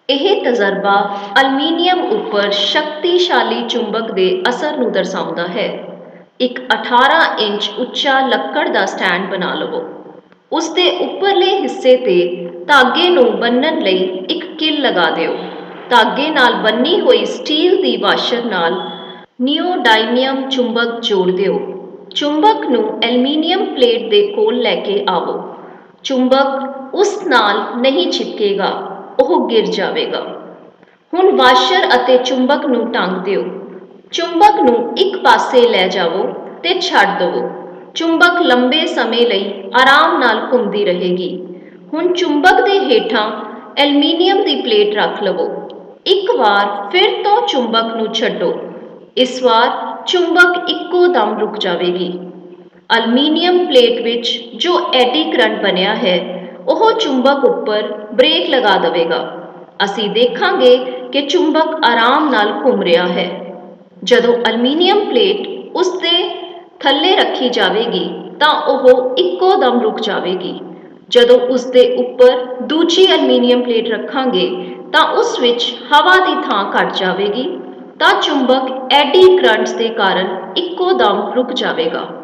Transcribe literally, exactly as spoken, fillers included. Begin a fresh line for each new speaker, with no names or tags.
ਇਹ ਤਜਰਬਾ ਅਲਮੀਨੀਅਮ ਉੱਪਰ ਸ਼ਕਤੀਸ਼ਾਲੀ ਚੁੰਬਕ ਦੇ ਅਸਰ ਨੂੰ ਦਰਸਾਉਂਦਾ ਹੈ। ਇੱਕ ਅਠਾਰਾਂ ਇੰਚ ਉੱਚਾ ਲੱਕੜ ਦਾ ਸਟੈਂਡ ਬਣਾ ਲਵੋ। ਉਸ ਦੇ ਉੱਪਰਲੇ ਹਿੱਸੇ ਤੇ ਧਾਗੇ ਨੂੰ ਬੰਨ੍ਹਣ ਲਈ ਇੱਕ ਕਿੱਲ ਲਗਾ ਦਿਓ। ਧਾਗੇ ਨਾਲ ਬੰਨੀ ਹੋਈ ਸਟੀਲ ਦੀ ਵਾਸ਼ਰ ਨਾਲ ਨਿਓਡਾਇਮੀਅਮ ਚੁੰਬਕ ਜੋੜ ਦਿਓ। ਚੁੰਬਕ ਨੂੰ ਐਲਮੀਨੀਅਮ ਪਲੇਟ ਦੇ ਕੋਲ ਲੈ ਕੇ ਆਵੋ। ਚੁੰਬਕ ਉਸ ਨਾਲ ਨਹੀਂ ਚਿਪਕੇਗਾ, ਉਹ ਗਿਰ ਜਾਵੇਗਾ। ਹੁਣ ਵਾਸ਼ਰ ਅਤੇ ਚੁੰਬਕ ਨੂੰ ਟੰਗ ਦਿਓ। ਚੁੰਬਕ ਨੂੰ ਇੱਕ ਪਾਸੇ ਲੈ ਜਾਵੋ ਤੇ ਛੱਡ ਦੇਵੋ। ਚੁੰਬਕ ਲੰਬੇ ਸਮੇਂ ਲਈ ਆਰਾਮ ਨਾਲ ਘੁੰਮਦੀ ਰਹੇਗੀ। ਹੁਣ ਚੁੰਬਕ ਦੇ ਹੇਠਾਂ ਐਲਮੀਨੀਅਮ ਦੀ ਪਲੇਟ ਰੱਖ ਲਵੋ। ਇੱਕ ਵਾਰ ਫਿਰ ਤੋਂ ਚੁੰਬਕ ਨੂੰ ਛੱਡੋ। ਇਸ ਵਾਰ ਚੁੰਬਕ ਇੱਕੋ ਦਮ ਰੁਕ ਜਾਵੇਗੀ। ਅਲਮੀਨੀਅਮ ਪਲੇਟ ਵਿੱਚ ਜੋ ਐਡੀ ਕਰੰਟ ਬਣਿਆ ਹੈ, ਉਹ ਚੁੰਬਕ ਉੱਪਰ ਬ੍ਰੇਕ ਲਗਾ ਦੇਵੇਗਾ। ਅਸੀਂ ਦੇਖਾਂਗੇ ਕਿ ਚੁੰਬਕ ਆਰਾਮ ਨਾਲ ਘੁੰਮ ਰਿਹਾ ਹੈ। ਜਦੋਂ ਅਲਮੀਨੀਅਮ ਪਲੇਟ ਉਸ ਦੇ ਥੱਲੇ ਰੱਖੀ ਜਾਵੇਗੀ ਤਾਂ ਉਹ ਇੱਕੋ ਦਮ ਰੁਕ ਜਾਵੇਗੀ। ਜਦੋਂ ਉਸ ਦੇ ਉੱਪਰ ਦੂਜੀ ਅਲਮੀਨੀਅਮ ਪਲੇਟ ਰੱਖਾਂਗੇ ਤਾਂ ਉਸ ਵਿੱਚ ਹਵਾ ਦੀ ਥਾਂ ਘੱਟ ਜਾਵੇਗੀ ਤਾਂ ਚੁੰਬਕ ਐਡੀ ਕਰੰਟਸ ਦੇ ਕਾਰਨ ਇੱਕੋ ਦਮ ਰੁਕ ਜਾਵੇਗਾ।